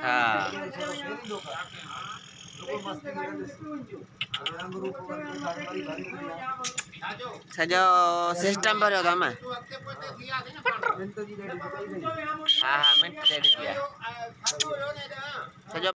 हाँ सजो सिस्टम पर हो तो मैं हाँ हाँ मिनट दे दिया सजो